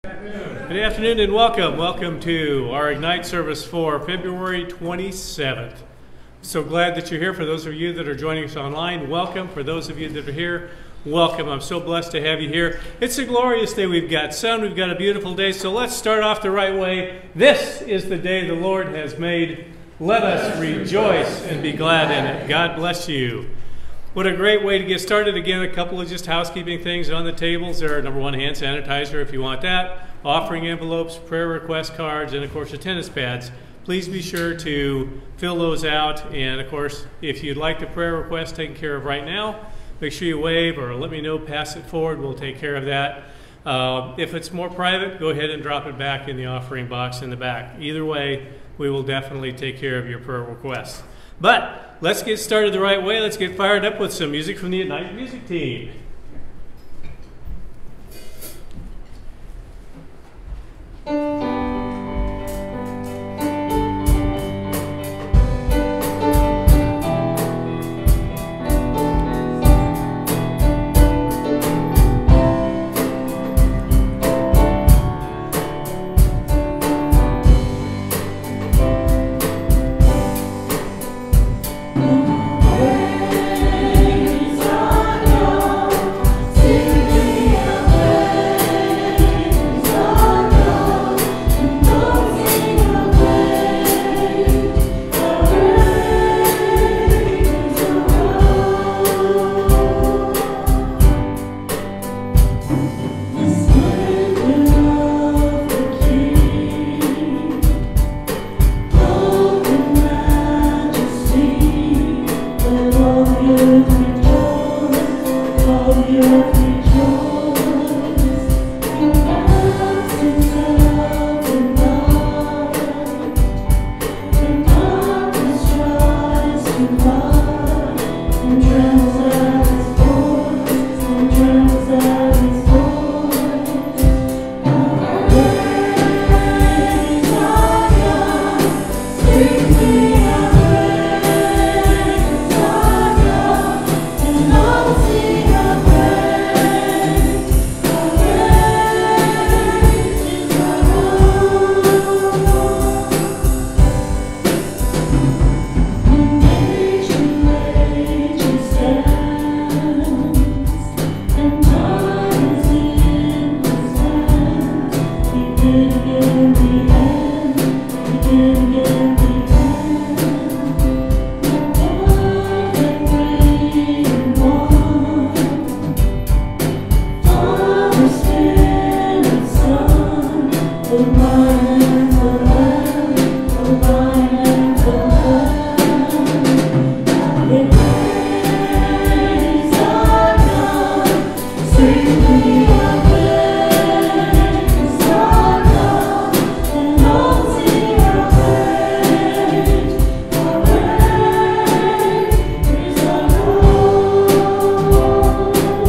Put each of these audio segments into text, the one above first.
Good afternoon and welcome. Welcome to our Ignite service for February 27th. So glad that you're here. For those of you that are joining us online, welcome. For those of you that are here, welcome. I'm so blessed to have you here. It's a glorious day. We've got sun. We've got a beautiful day. So let's start off the right way. This is the day the Lord has made. Let us rejoice and be glad in it. God bless you. What a great way to get started. Again, a couple of just housekeeping things on the tables. There are, number one, hand sanitizer if you want that, offering envelopes, prayer request cards, and of course the tennis pads. Please be sure to fill those out. And of course, if you'd like the prayer request taken care of right now, make sure you wave or let me know, pass it forward. We'll take care of that. If it's more private, go ahead and drop it back in the offering box in the back. Either way, we will definitely take care of your prayer requests. But let's get started the right way. Let's get fired up with some music from the Ignite Music Team.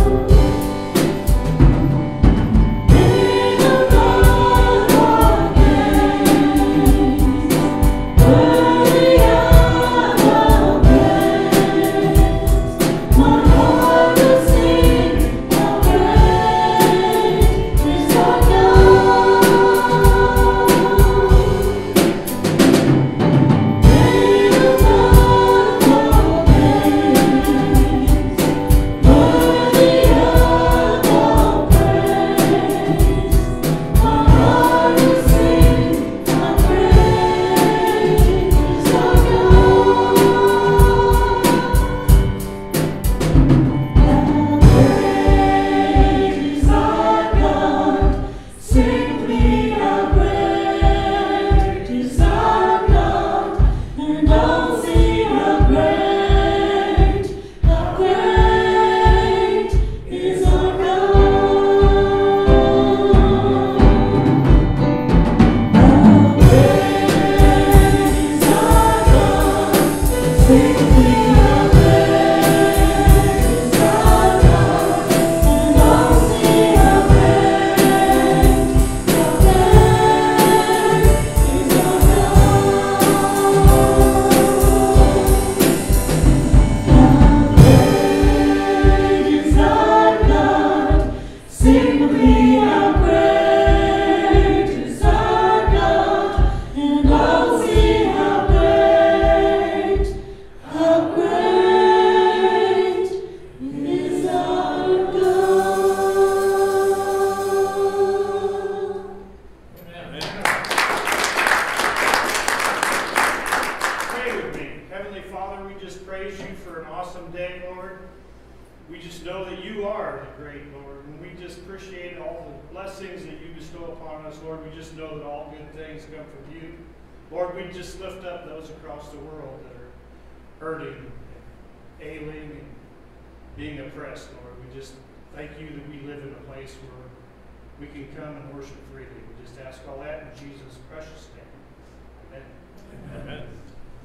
Thank you. just know that you are the great Lord, and we just appreciate all the blessings that you bestow upon us, Lord. We just know that all good things come from you. Lord, we just lift up those across the world that are hurting, ailing, and being oppressed, Lord. We just thank you that we live in a place where we can come and worship freely. We just ask all that in Jesus' precious name. Amen. Amen.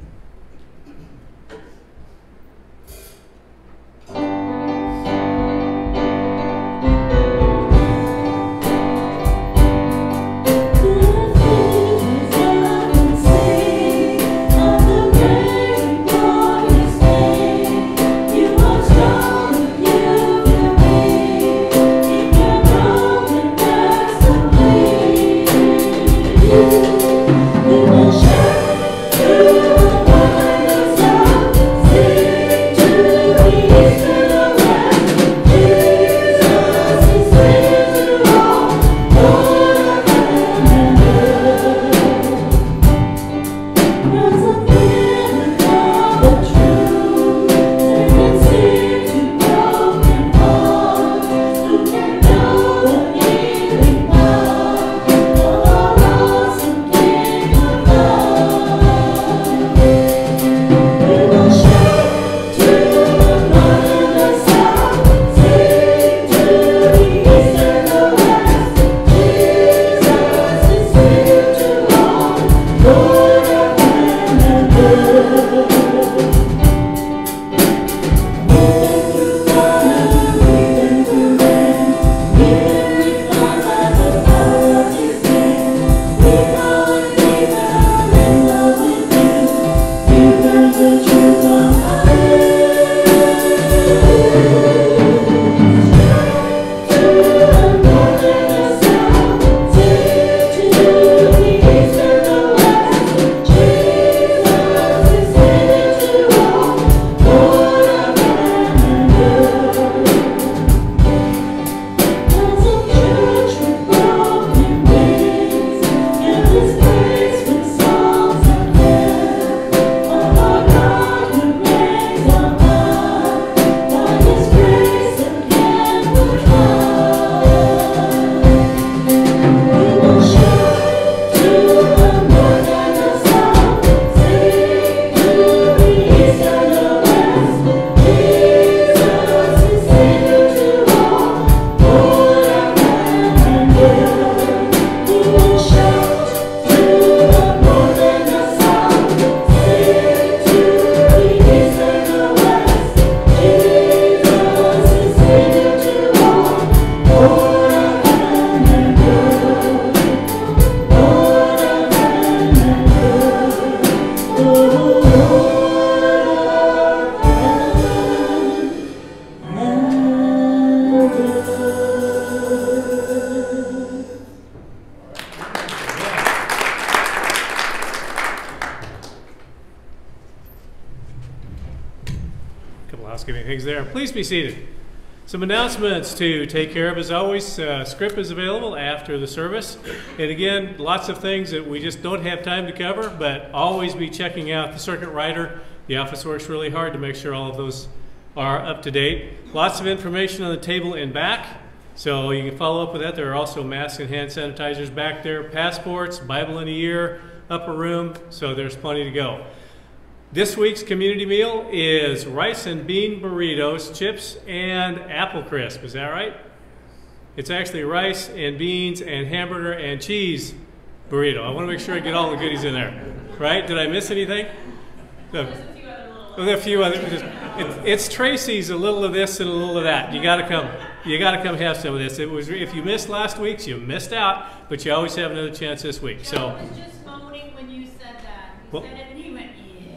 Housekeeping things there. Please be seated. Some announcements to take care of. As always, script is available after the service. And again, lots of things that we just don't have time to cover, but always be checking out the circuit rider. The office works really hard to make sure all of those are up to date. Lots of information on the table in back, so you can follow up with that. There are also masks and hand sanitizers back there, passports, Bible in a year, upper room, so there's plenty to go. This week's community meal is rice and bean burritos, chips, and apple crisp. Is that right? It's actually rice and beans and hamburger and cheese burrito. I want to make sure I get all the goodies in there. Right? Did I miss anything? No. There's a few other. It's Tracy's, a little of this and a little of that. You got to come. You got to come have some of this. It was, if you missed last week's, you missed out, but you always have another chance this week. So. I was just moaning when you said that. You said it and he went,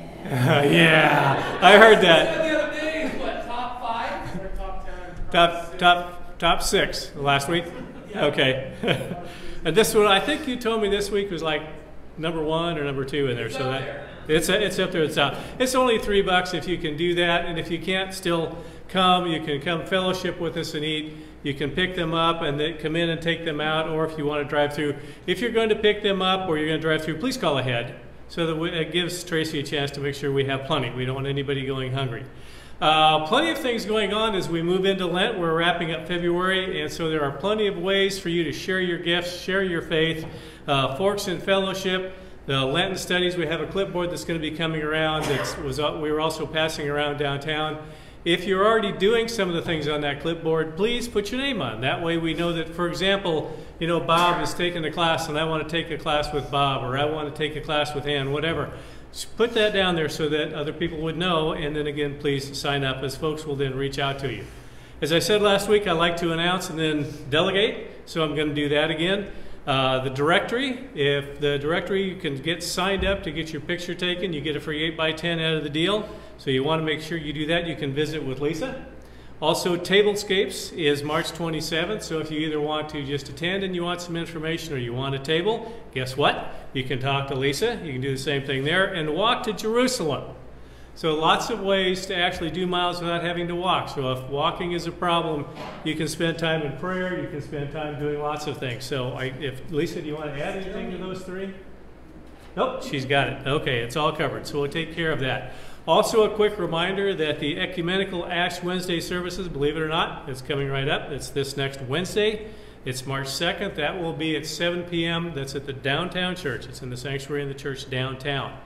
yeah, I heard that. The other day, what, top 5 or top 10? Top 6 last week. Okay. And this one, I think you told me this week was like number 1 or number 2 in there. It's so up that there. it's up there. It's out. It's only $3 if you can do that, and if you can't still come, you can come fellowship with us and eat. You can pick them up and then come in and take them out, or if you want to drive through. If you're going to pick them up or you're going to drive through, please call ahead, so that it gives Tracy a chance to make sure we have plenty. We don't want anybody going hungry. Plenty of things going on as we move into Lent. We're wrapping up February, and so there are plenty of ways for you to share your gifts, share your faith. Forks in Fellowship, the Lenten studies, we have a clipboard that's going to be coming around we were also passing around downtown. If you're already doing some of the things on that clipboard, please put your name on. That way we know that, for example, you know, Bob is taking a class and I want to take a class with Bob, or I want to take a class with Ann, whatever. Just put that down there so that other people would know, and then again, please sign up, as folks will then reach out to you. As I said last week, I like to announce and then delegate, so I'm going to do that again. The directory, if the directory, you can get signed up to get your picture taken. You get a free 8x10 out of the deal. So you want to make sure you do that. You can visit with Lisa. Also, Tablescapes is March 27th. So if you either want to just attend and you want some information, or you want a table, guess what? You can talk to Lisa. You can do the same thing there. And Walk to Jerusalem. So lots of ways to actually do miles without having to walk. So if walking is a problem, you can spend time in prayer. You can spend time doing lots of things. So if Lisa, do you want to add anything to those three? Nope, she's got it. Okay, it's all covered. So we'll take care of that. Also, a quick reminder that the Ecumenical Ash Wednesday services, believe it or not, it's coming right up. It's this next Wednesday. It's March 2nd. That will be at 7 p.m. That's at the downtown church. It's in the sanctuary in the church downtown.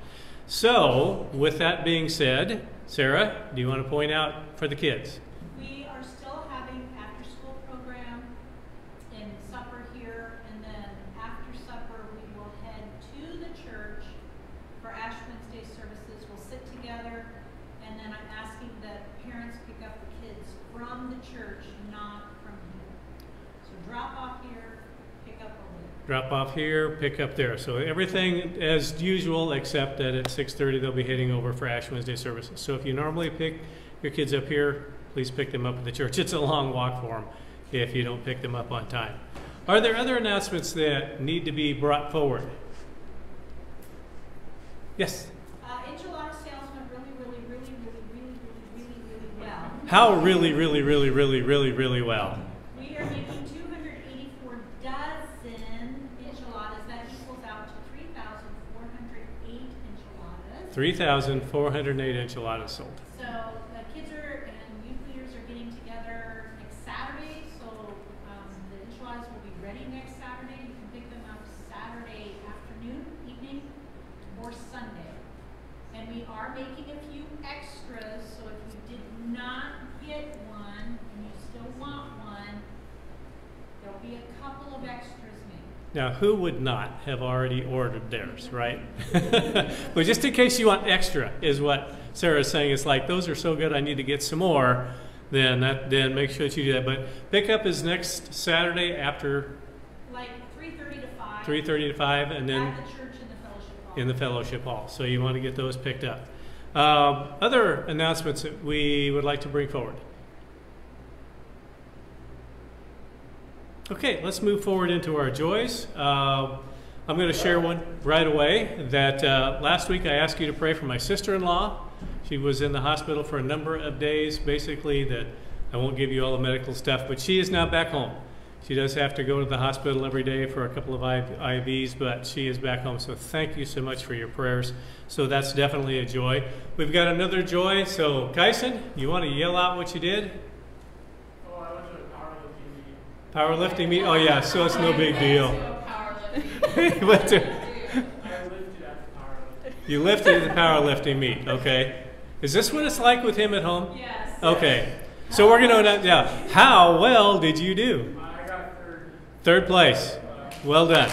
So, with that being said, Sarah, do you want to point out for the kids? We are still having after-school program and supper here, and then after supper we will head to the church for Ash Wednesday services. We'll sit together, and then I'm asking that parents pick up the kids from the church, not from here. So drop off here, pick up over there. Drop off here, pick up there. So everything as usual, except that at 6:30 they'll be heading over for Ash Wednesday services. So if you normally pick your kids up here, please pick them up at the church. It's a long walk for them if you don't pick them up on time. Are there other announcements that need to be brought forward? Yes? Enchilada sales went really well. How really well? We are making 284 dozen enchiladas. That equals out to 3,408 enchiladas. 3,408 enchiladas sold. So the kids and youth leaders are getting together next Saturday. So the enchiladas will be ready next Saturday. You can pick them up Saturday afternoon, evening, or Sunday. And we are making a few extras. So if you did not get one and you still want one, there'll be a couple of extras made. Now, who would not have already ordered theirs, right? But just in case you want extra, is what Sarah's saying. It's like, those are so good, I need to get some more. Then make sure that you do that. But pickup is next Saturday after, like 3:30 to 5. 3:30 to 5, and then at the church in the fellowship hall. in the fellowship hall. So you want to get those picked up. Other announcements that we would like to bring forward. Okay, let's move forward into our joys. I'm going to share one right away. That last week I asked you to pray for my sister-in-law. She was in the hospital for a number of days. Basically, that I won't give you all the medical stuff, but she is now back home. She does have to go to the hospital every day for a couple of IVs, but she is back home. So thank you so much for your prayers. So that's definitely a joy. We've got another joy. So Kyson, you want to yell out what you did? Oh, I went to a powerlifting meet. Powerlifting meet? Oh yeah, so it's no big deal. You went to- I lifted at the powerlifting. You lifted at the powerlifting meet, okay. Is this what it's like with him at home? Yes. Okay. So we're going to, yeah. How well did you do? I got third. Third place. Well done.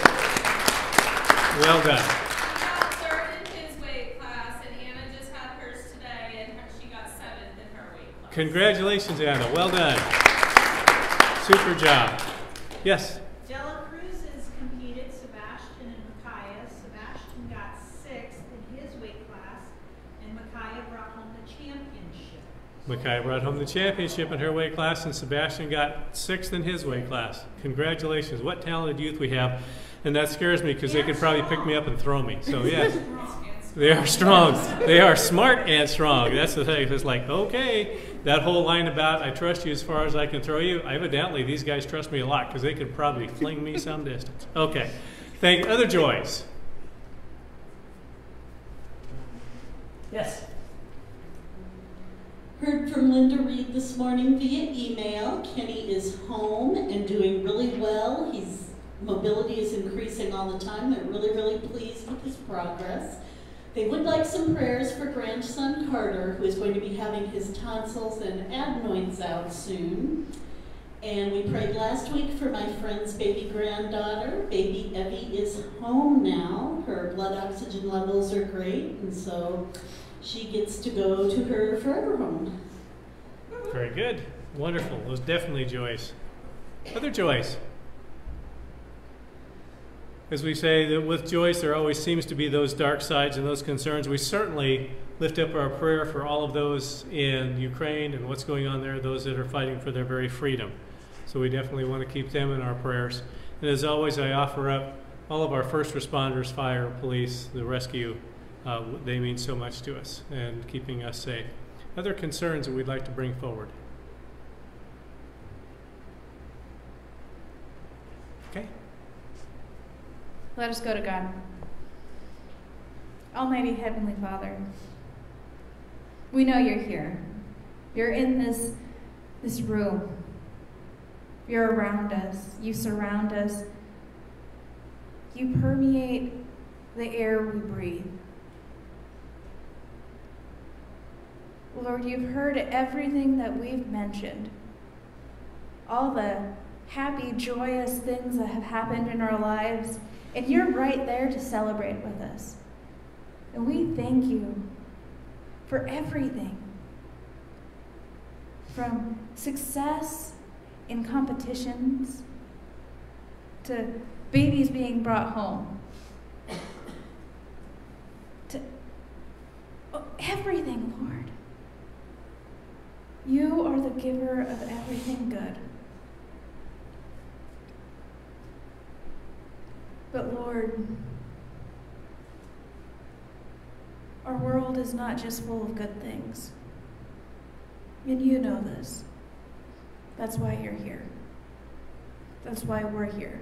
Well done. He got third in his weight class, and Anna just had hers today, and she got seventh in her weight class. Congratulations, Anna. Well done. Super job. Yes? Dela Cruz has competed, Sebastian and Micaiah. Sebastian got 6th in his weight class, and Micaiah brought home the championship. Micaiah brought home the championship in her weight class, and Sebastian got 6th in his weight class. Congratulations. What talented youth we have. And that scares me because they could probably pick me up and throw me. So, yes. They are strong. They are smart and strong. That's the thing. It's like, okay, that whole line about I trust you as far as I can throw you, evidently these guys trust me a lot because they could probably fling me some distance. Okay. Other joys. Yes. Heard from Linda Reed this morning via email. Kenny is home and doing really well. His mobility is increasing all the time. They're really, really pleased with his progress. They would like some prayers for grandson Carter, who is going to be having his tonsils and adenoids out soon. And we prayed last week for my friend's baby granddaughter. Baby Evie is home now. Her blood oxygen levels are great, and so she gets to go to her forever home. Very good. Wonderful. Those definitely joys. Other joys. As we say that with Joyce, there always seems to be those dark sides and those concerns. We certainly lift up our prayer for all of those in Ukraine and what's going on there, those that are fighting for their very freedom. So we definitely want to keep them in our prayers. And as always, I offer up all of our first responders, fire, police, the rescue. They mean so much to us and keeping us safe. Other concerns that we'd like to bring forward? Okay. Let us go to God. Almighty Heavenly Father, we know you're here. You're in this room. You're around us. You surround us. You permeate the air we breathe. Lord, you've heard everything that we've mentioned. All the happy, joyous things that have happened in our lives. And you're right there to celebrate with us. And we thank you for everything. From success in competitions to babies being brought home. To everything, Lord. You are the giver of everything good. But Lord, our world is not just full of good things. And you know this. That's why you're here. That's why we're here.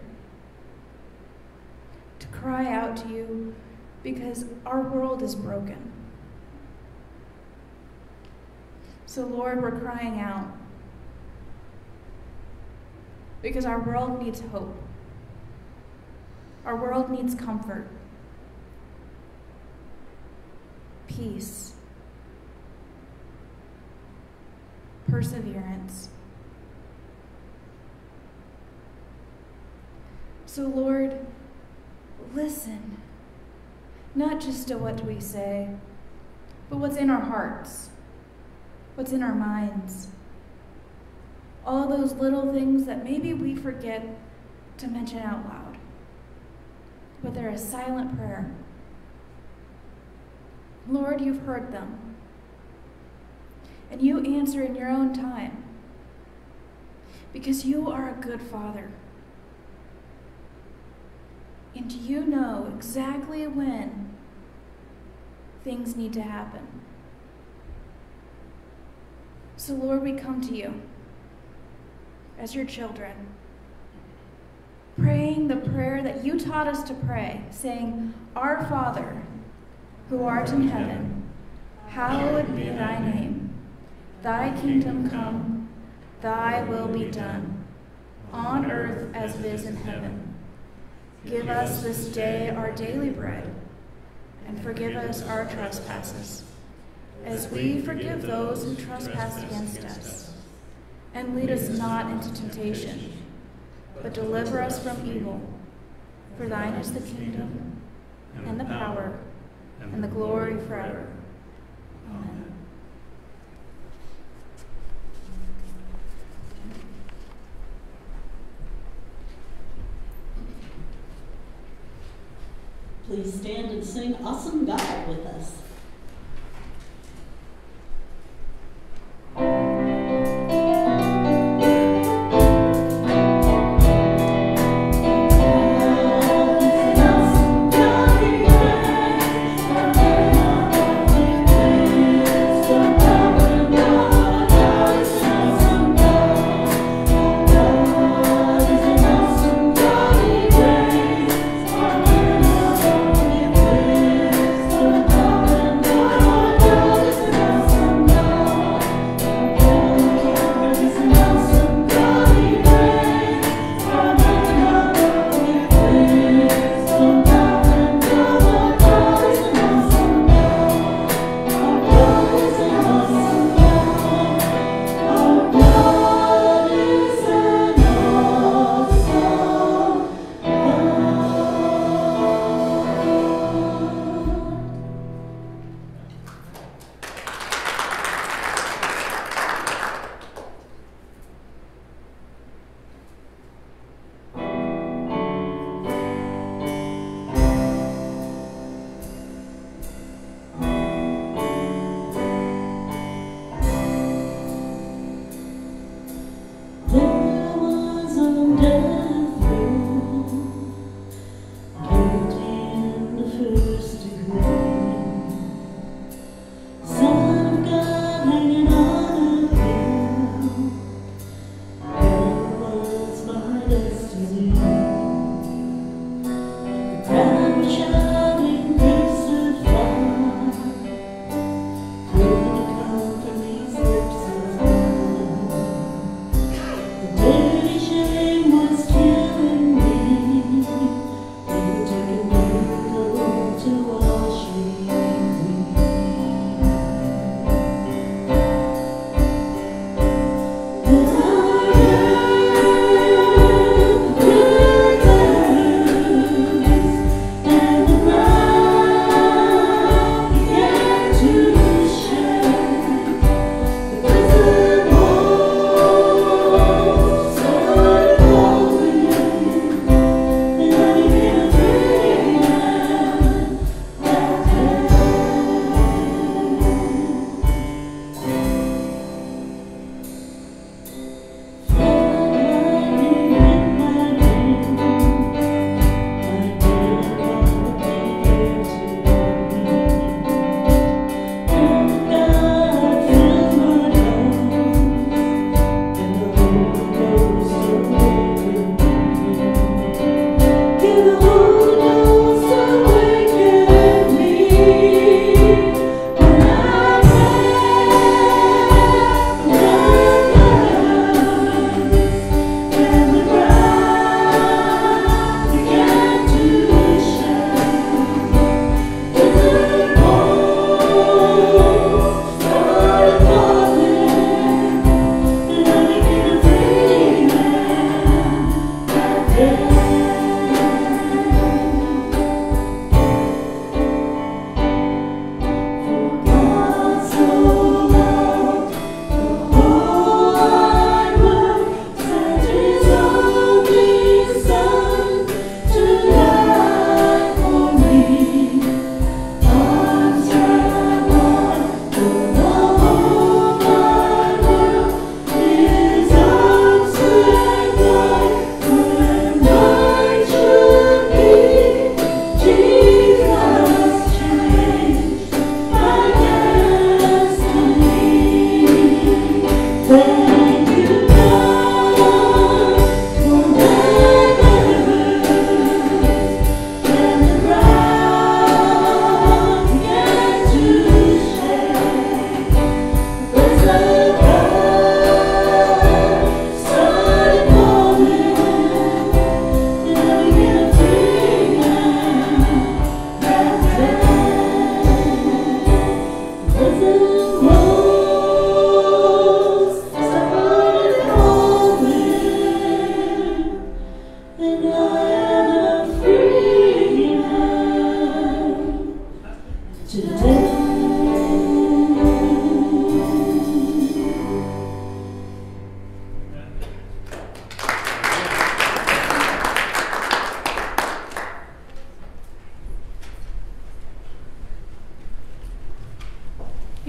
To cry out to you because our world is broken. So Lord, we're crying out because our world needs hope. Our world needs comfort, peace, perseverance. So Lord, listen, not just to what we say, but what's in our hearts, what's in our minds. All those little things that maybe we forget to mention out loud. But they're a silent prayer. Lord, you've heard them. And you answer in your own time. Because you are a good Father. And you know exactly when things need to happen. So Lord, we come to you as your children, praying the prayer that you taught us to pray, saying, Our Father, who art in heaven, hallowed be thy name. Thy kingdom come, thy will be done, on earth as it is in heaven. Give us this day our daily bread, and forgive us our trespasses, as we forgive those who trespass against us. And lead us not into temptation, but deliver us from evil. For thine is the kingdom, and the power, and the glory forever. Amen. Please stand and sing Awesome God with us. Thank you.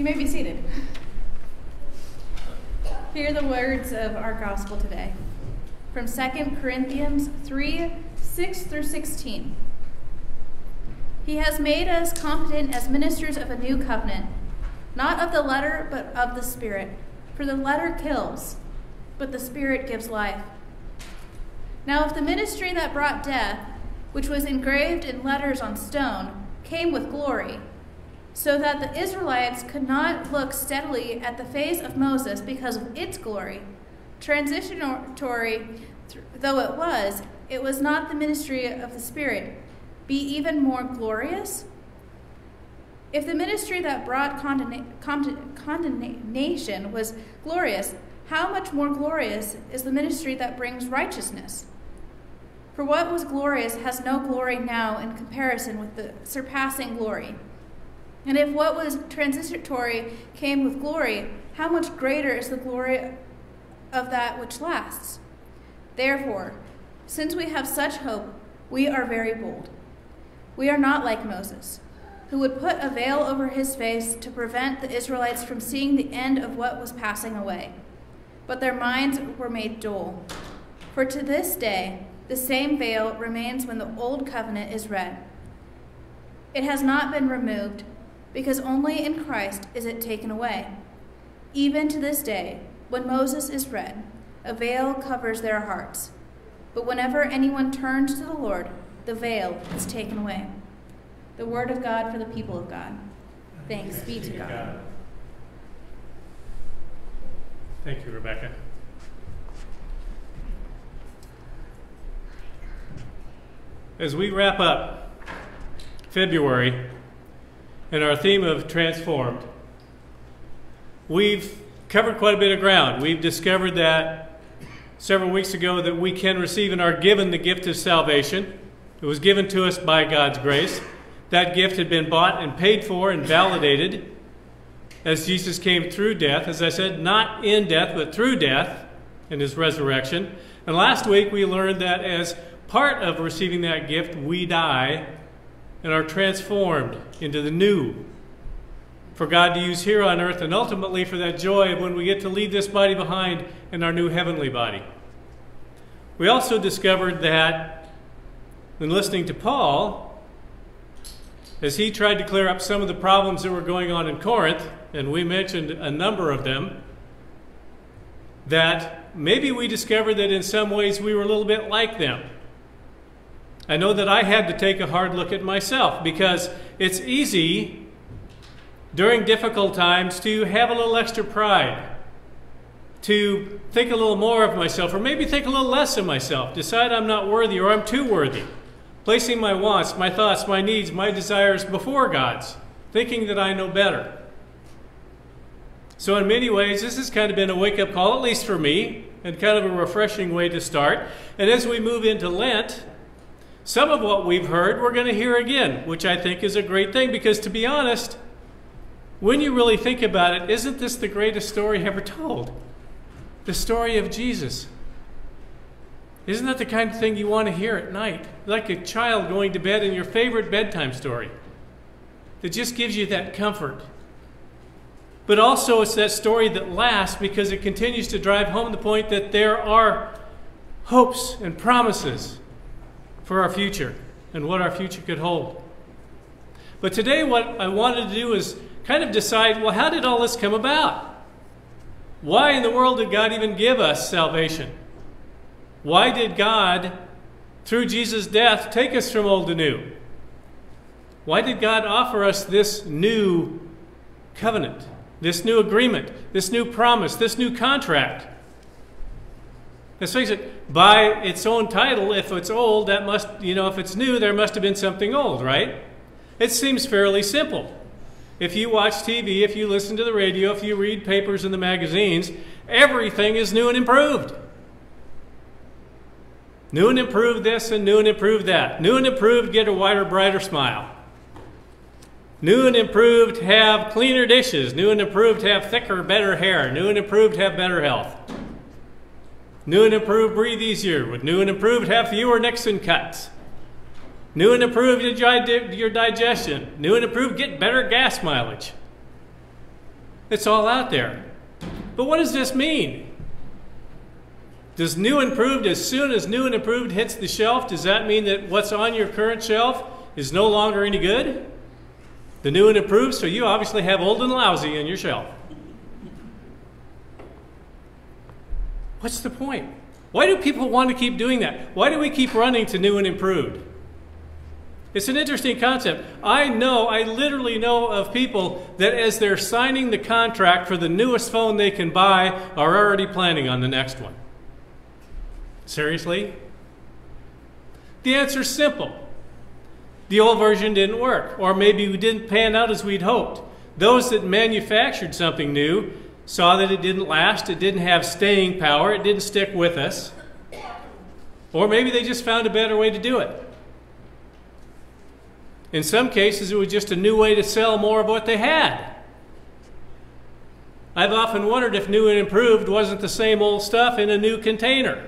may be seated. Hear the words of our gospel today from 2 Corinthians 3:6-16. He has made us competent as ministers of a new covenant, not of the letter, but of the Spirit. For the letter kills, but the Spirit gives life. Now if the ministry that brought death, which was engraved in letters on stone, came with glory, so that the Israelites could not look steadily at the face of Moses because of its glory, transitory though it was not the ministry of the Spirit, be even more glorious? If the ministry that brought condemnation was glorious, how much more glorious is the ministry that brings righteousness? For what was glorious has no glory now in comparison with the surpassing glory. And if what was transitory came with glory, how much greater is the glory of that which lasts? Therefore, since we have such hope, we are very bold. We are not like Moses, who would put a veil over his face to prevent the Israelites from seeing the end of what was passing away. But their minds were made dull. For to this day, the same veil remains when the old covenant is read. It has not been removed, because only in Christ is it taken away. Even to this day, when Moses is read, a veil covers their hearts. But whenever anyone turns to the Lord, the veil is taken away. The word of God for the people of God. Thanks be to God. Thank you, Rebecca. As we wrap up February and our theme of transformed, we've covered quite a bit of ground. We've discovered that several weeks ago that we can receive and are given the gift of salvation. It was given to us by God's grace. That gift had been bought and paid for and validated as Jesus came through death, as I said, not in death, but through death in his resurrection. And last week we learned that as part of receiving that gift, we die and are transformed into the new for God to use here on earth, and ultimately for that joy of when we get to leave this body behind in our new heavenly body. We also discovered that in listening to Paul, as he tried to clear up some of the problems that were going on in Corinth, and we mentioned a number of them, that maybe we discovered that in some ways we were a little bit like them. I know that I had to take a hard look at myself, because it's easy during difficult times to have a little extra pride, to think a little more of myself, or maybe think a little less of myself, decide I'm not worthy or I'm too worthy, placing my wants, my thoughts, my needs, my desires before God's, thinking that I know better. So in many ways, this has kind of been a wake-up call, at least for me, and kind of a refreshing way to start. And as we move into Lent, some of what we've heard, we're going to hear again, which I think is a great thing, because to be honest, when you really think about it, isn't this the greatest story ever told? The story of Jesus. Isn't that the kind of thing you want to hear at night? Like a child going to bed in your favorite bedtime story that just gives you that comfort. But also it's that story that lasts, because it continues to drive home the point that there are hopes and promises for our future and what our future could hold. But today what I wanted to do is kind of decide, well, how did all this come about? Why in the world did God even give us salvation? Why did God, through Jesus' death, take us from old to new? Why did God offer us this new covenant, this new agreement, this new promise, this new contract? Let's face it, by its own title, if it's old, that must, if it's new, there must have been something old, right? It seems fairly simple. If you watch TV, if you listen to the radio, if you read papers in the magazines, everything is new and improved. New and improved this and new and improved that. New and improved get a wider, brighter smile. New and improved have cleaner dishes. New and improved have thicker, better hair. New and improved have better health. New and improved breathe easier. With new and improved have fewer nicks and cuts. New and improved your digestion. New and improved get better gas mileage. It's all out there. But what does this mean? Does new and improved, as soon as new and improved hits the shelf, does that mean that what's on your current shelf is no longer any good? The new and improved, so you obviously have old and lousy on your shelf. What's the point? Why do people want to keep doing that? Why do we keep running to new and improved? It's an interesting concept. I literally know of people that as they're signing the contract for the newest phone they can buy are already planning on the next one. Seriously? The answer's simple. The old version didn't work, or maybe it didn't pan out as we'd hoped. Those that manufactured something new saw that it didn't last, it didn't have staying power, it didn't stick with us. Or maybe they just found a better way to do it. In some cases, it was just a new way to sell more of what they had. I've often wondered if new and improved wasn't the same old stuff in a new container.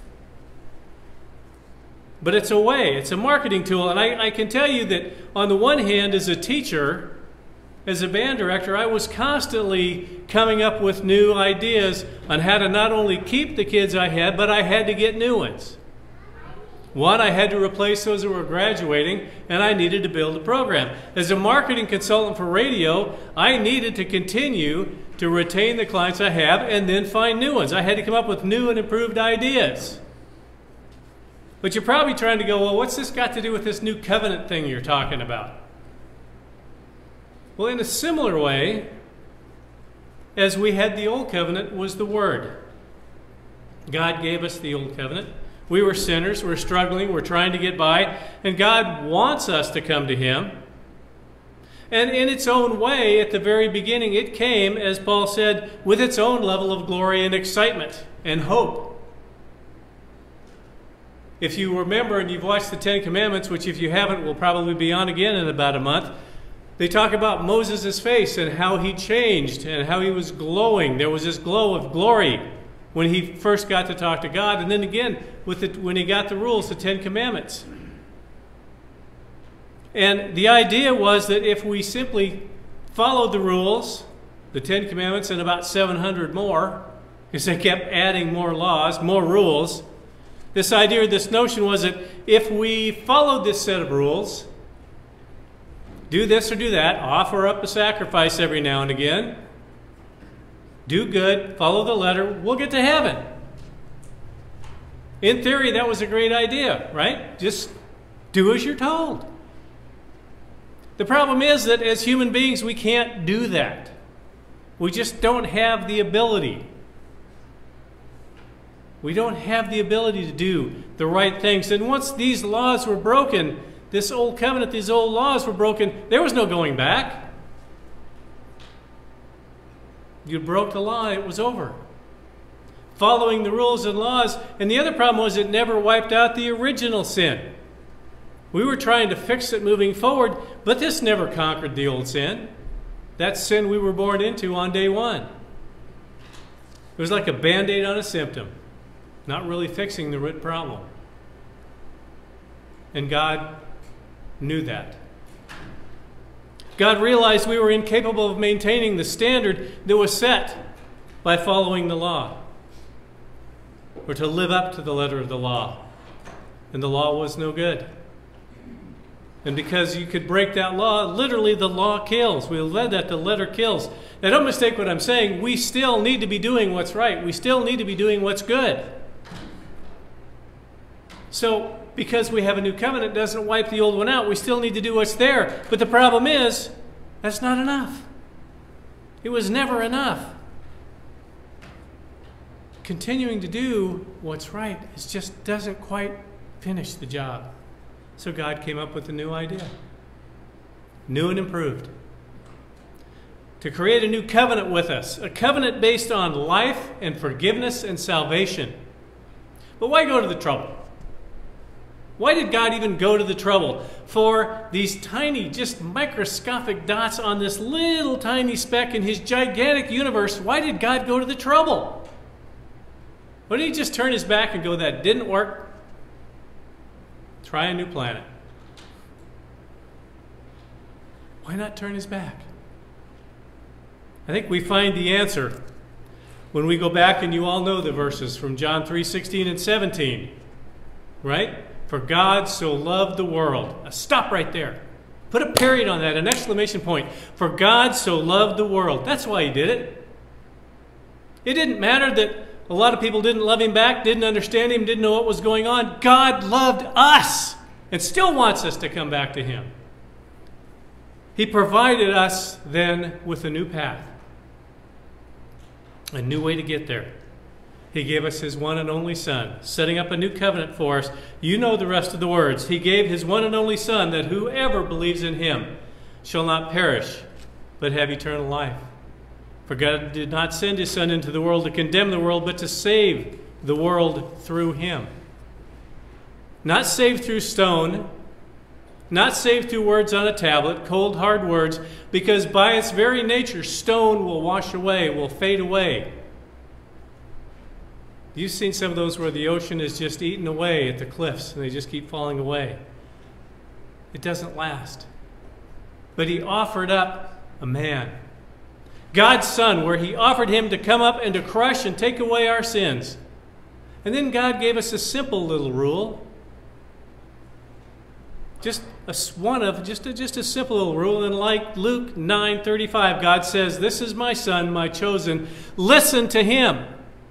But it's a way, it's a marketing tool. And I can tell you that on the one hand, as a teacher, as a band director, I was constantly coming up with new ideas on how to not only keep the kids I had, but I had to get new ones. One, I had to replace those that were graduating, and I needed to build a program. As a marketing consultant for radio, I needed to continue to retain the clients I have and then find new ones. I had to come up with new and improved ideas. But you're probably trying to go, well, what's this got to do with this new covenant thing you're talking about? Well, in a similar way, as we had the old covenant was the Word. God gave us the old covenant. We were sinners, we're struggling, we're trying to get by, and God wants us to come to Him. And in its own way, at the very beginning, it came, as Paul said, with its own level of glory and excitement and hope. If you remember and you've watched the Ten Commandments, which if you haven't will probably be on again in about a month, they talk about Moses' face and how he changed and how he was glowing. There was this glow of glory when he first got to talk to God, and then again when he got the rules, the Ten Commandments. And the idea was that if we simply followed the rules, the Ten Commandments and about 700 more, because they kept adding more laws, more rules, this idea, this notion was that if we followed this set of rules, do this or do that, offer up a sacrifice every now and again, do good, follow the letter, we'll get to heaven. In theory, that was a great idea, right? Just do as you're told. The problem is that as human beings, we can't do that. We just don't have the ability. We don't have the ability to do the right things. And once these laws were broken, this old covenant, these old laws were broken, there was no going back. You broke the law, it was over. Following the rules and laws, and the other problem was it never wiped out the original sin. We were trying to fix it moving forward, but this never conquered the old sin. That sin we were born into on day one. It was like a Band-Aid on a symptom, not really fixing the root problem. And God knew that. God realized we were incapable of maintaining the standard that was set by following the law, or to live up to the letter of the law. And the law was no good. And because you could break that law, literally the law kills. We read that the letter kills. Now don't mistake what I'm saying. We still need to be doing what's right. We still need to be doing what's good. So, because we have a new covenant doesn't wipe the old one out. We still need to do what's there. But the problem is, that's not enough. It was never enough. Continuing to do what's right just doesn't quite finish the job. So God came up with a new idea. New and improved. To create a new covenant with us. A covenant based on life and forgiveness and salvation. But why go to the trouble? Why did God even go to the trouble for these tiny, just microscopic dots on this little tiny speck in His gigantic universe? Why did God go to the trouble? Why didn't He just turn His back and go, that didn't work? Try a new planet. Why not turn His back? I think we find the answer when we go back, and you all know the verses from John 3:16 and 17, right? For God so loved the world. Stop right there. Put a period on that, an exclamation point. For God so loved the world. That's why he did it. It didn't matter that a lot of people didn't love him back, didn't understand him, didn't know what was going on. God loved us and still wants us to come back to him. He provided us then with a new path, a new way to get there. He gave us his one and only Son, setting up a new covenant for us. You know the rest of the words. He gave his one and only Son, that whoever believes in him shall not perish, but have eternal life. For God did not send his Son into the world to condemn the world, but to save the world through him. Not saved through stone, not saved through words on a tablet, cold, hard words, because by its very nature, stone will wash away, will fade away. You've seen some of those where the ocean is just eaten away at the cliffs and they just keep falling away. It doesn't last. But he offered up a man, God's Son, where he offered him to come up and to crush and take away our sins. And then God gave us a simple little rule. Just a simple little rule. And like Luke 9:35, God says, this is my Son, my chosen. Listen to him.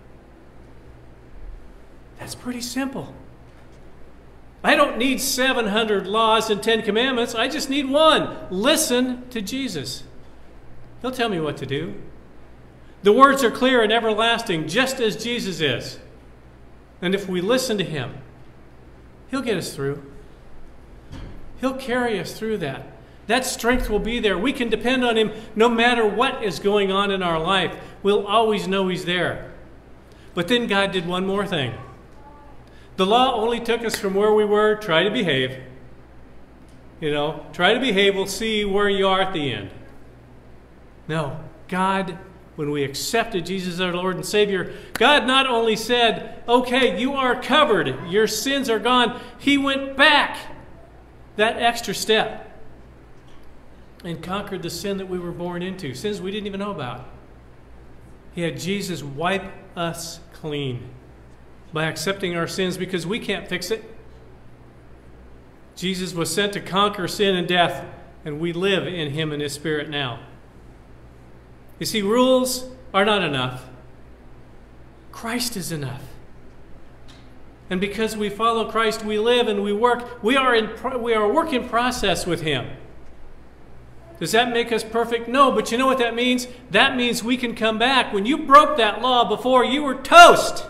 That's pretty simple. I don't need 700 laws and 10 commandments. I just need one. Listen to Jesus. He'll tell me what to do. The words are clear and everlasting, just as Jesus is. And if we listen to him, he'll get us through. He'll carry us through that. That strength will be there. We can depend on him no matter what is going on in our life. We'll always know he's there. But then God did one more thing. The law only took us from where we were. Try to behave. Try to behave. We'll see where you are at the end. No, God, when we accepted Jesus as our Lord and Savior, God not only said, okay, you are covered, your sins are gone. He went back that extra step and conquered the sin that we were born into, sins we didn't even know about. He had Jesus wipe us clean by accepting our sins because we can't fix it. Jesus was sent to conquer sin and death, and we live in him and his Spirit now. You see, rules are not enough. Christ is enough. And because we follow Christ, we live and we work. We are a work in process with him. Does that make us perfect? No, but you know what that means? That means we can come back. When you broke that law before, you were toast.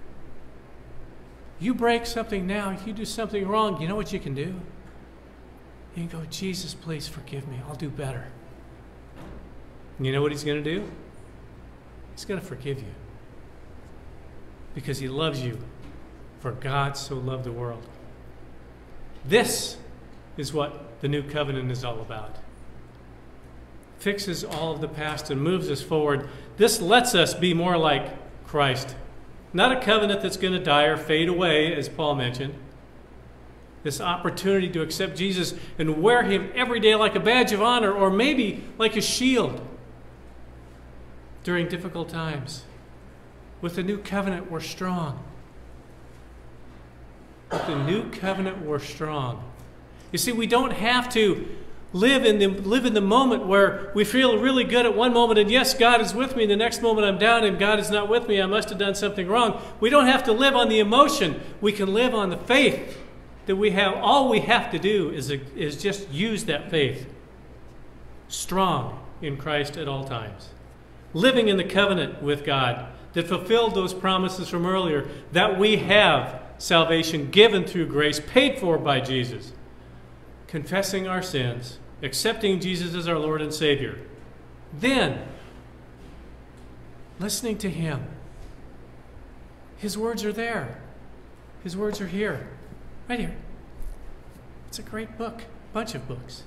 You break something now, if you do something wrong, you know what you can do? You can go, Jesus, please forgive me. I'll do better. And you know what he's going to do? He's going to forgive you. Because he loves you. For God so loved the world. This is what the new covenant is all about. Fixes all of the past and moves us forward. This lets us be more like Christ. Not a covenant that's going to die or fade away, as Paul mentioned. This opportunity to accept Jesus and wear him every day like a badge of honor, or maybe like a shield during difficult times. With the new covenant, we're strong. With the new covenant, we're strong. You see, we don't have to live in the moment where we feel really good at one moment, and yes, God is with me, and the next moment I'm down and God is not with me. I must have done something wrong. We don't have to live on the emotion. We can live on the faith that we have. All we have to do is just use that faith. Strong in Christ at all times. Living in the covenant with God that fulfilled those promises from earlier, that we have salvation given through grace, paid for by Jesus. Confessing our sins, accepting Jesus as our Lord and Savior. Then, listening to him. His words are there. His words are here. Right here. It's a great book. Bunch of books.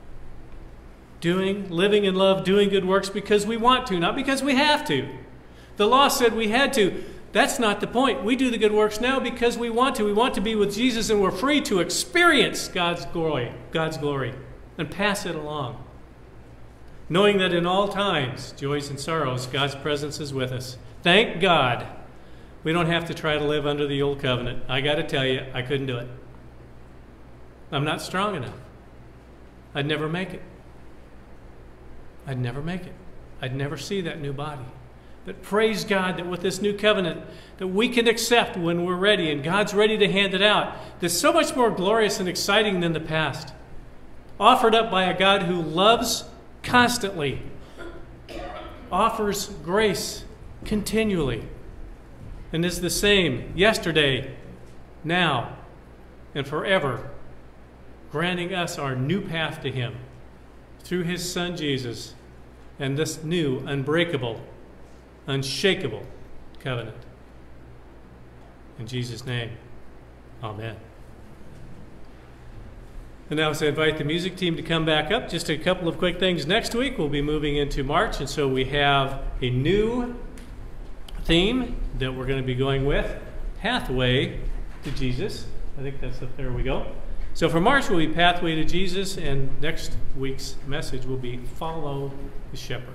Living in love, doing good works because we want to, not because we have to. The law said we had to. That's not the point. We do the good works now because we want to. We want to be with Jesus, and we're free to experience God's glory and pass it along. knowing that in all times, joys and sorrows, God's presence is with us. Thank God we don't have to try to live under the old covenant. I got to tell you, I couldn't do it. I'm not strong enough. I'd never make it. I'd never make it. I'd never see that new body. But praise God that with this new covenant that we can accept when we're ready and God's ready to hand it out, that's so much more glorious and exciting than the past. Offered up by a God who loves constantly, offers grace continually, and is the same yesterday, now, and forever, granting us our new path to Him through His Son Jesus and this new, unbreakable, unshakable covenant. In Jesus' name, amen. And now as I invite the music team to come back up, just a couple of quick things. Next week we'll be moving into March, and so we have a new theme that we're going to be going with, Pathway to Jesus. I think that's up there we go. So for March will be Pathway to Jesus, and next week's message will be Follow the Shepherd.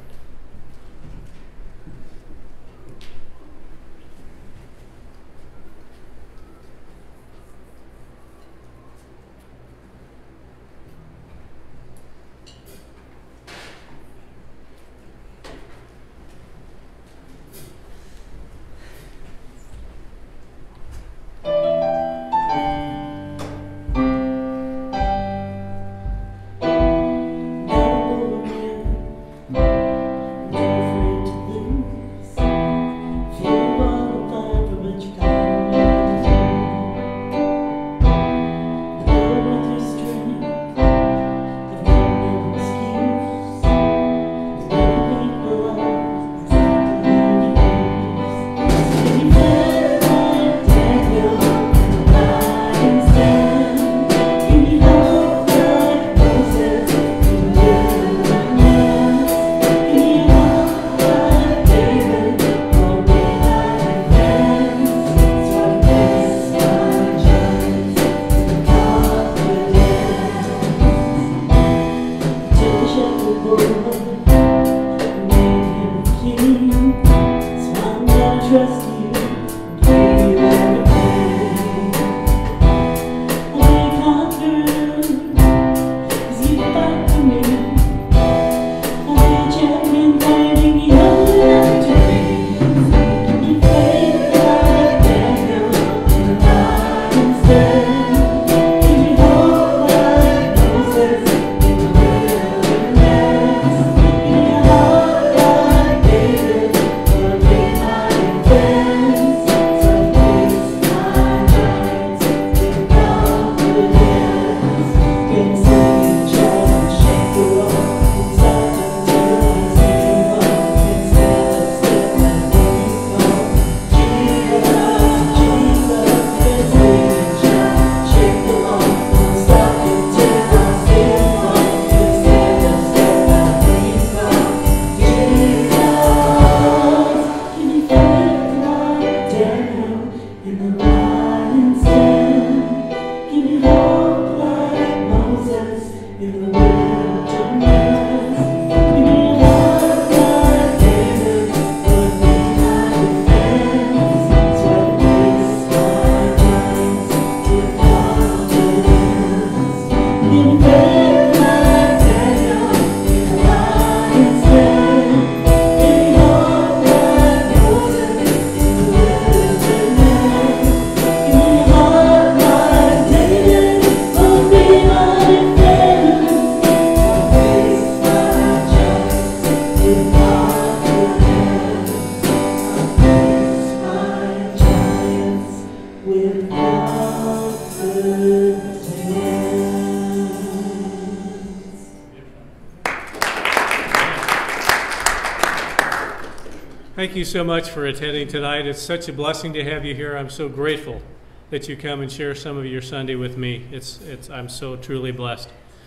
Thank you so much for attending tonight. It's such a blessing to have you here. I'm so grateful that you come and share some of your Sunday with me. I'm so truly blessed.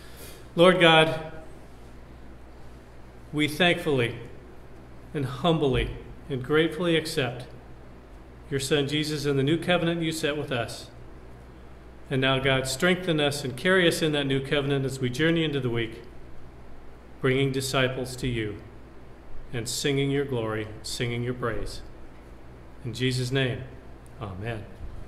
Lord God, we thankfully and humbly and gratefully accept your Son Jesus and the new covenant you set with us. And now, God, strengthen us and carry us in that new covenant as we journey into the week. bringing disciples to you and singing your glory, singing your praise. In Jesus' name, amen.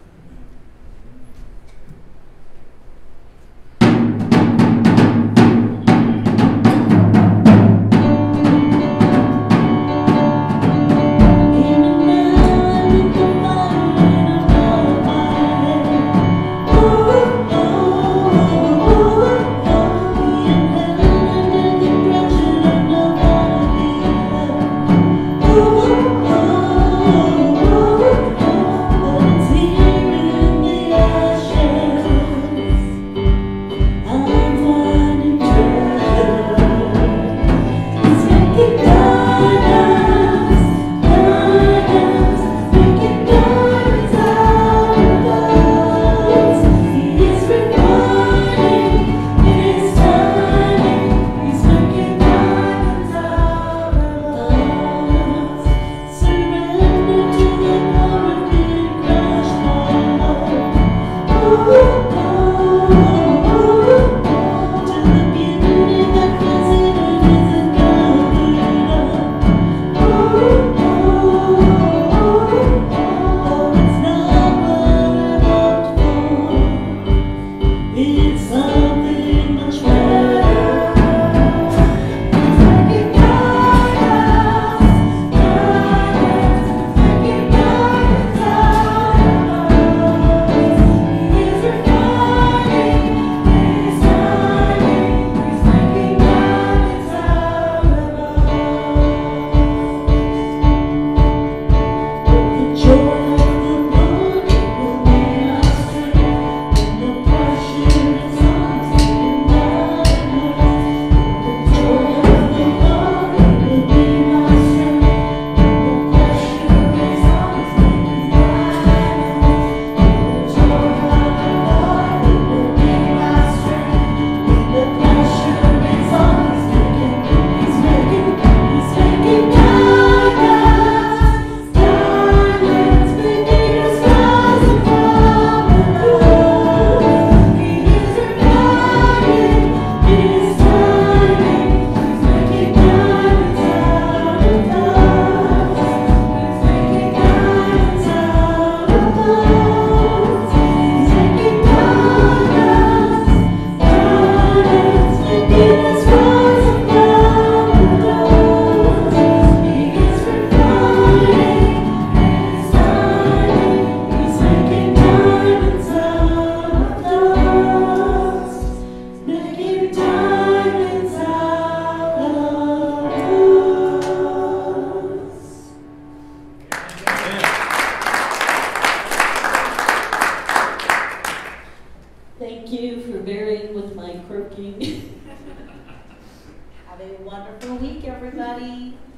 Thank you for bearing with my croaking. Have a wonderful week, everybody.